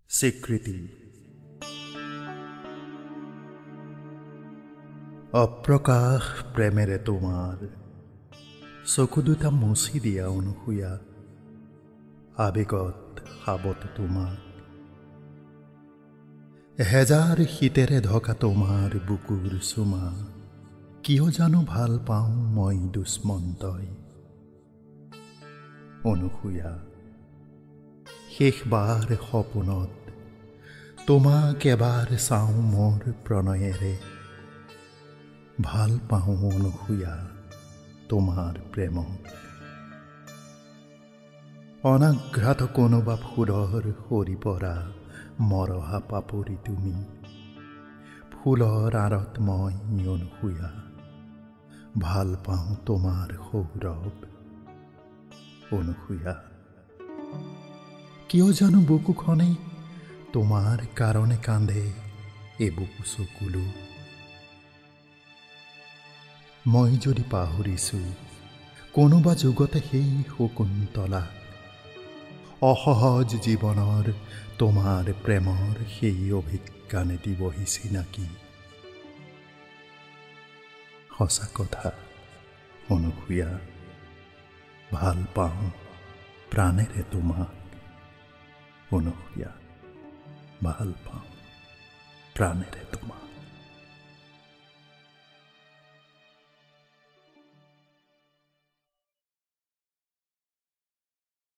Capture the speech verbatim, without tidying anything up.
স্বীকৃতি। অপ্ৰকাশ প্ৰেমেৰে তোমাৰ চকু দুটা মুচি দিয়া অনুসূয়া, আবেগত সাবত তোমাক হেজাৰ শীতেৰে ঢকা তোমাৰ বুকুৰ চুমা, কিয় জানো ভাল পাওঁ মই দুষ্মন্তই। অনুসূয়া, শেষবাৰ সপোনত তোমাক এবাৰ চাওঁ মোৰ প্ৰণয়েৰে, ভাল পাওঁ অনুসূয়া তোমাৰ প্ৰেমক। অনাঘ্ৰাত কোনোবা ফুলৰ সৰি পৰা মৰহা পাপৰি তুমি, ফুলৰ আঁৰত মই অনুসূয়া ভাল পাওঁ তোমাৰ সৌৰভ। অনুসূয়া, কিয় জানো বুকুখনে তোমাৰ কাৰণে কান্দে এই বুকু চকুলো। মই যদি পাহৰিছোঁ কোনোবা যুগতে সেই শকুন্তলা, অসহজ জীৱনৰ তোমাৰ প্ৰেমৰ সেই অভিজ্ঞানে দিবহি চিনাকি। সঁচা কথা অনুসূয়া, ভাল পাওঁ প্ৰাণেৰে তোমাক। অনুসূয়া, ভাল পাওঁ প্ৰাণেৰে তোমাক।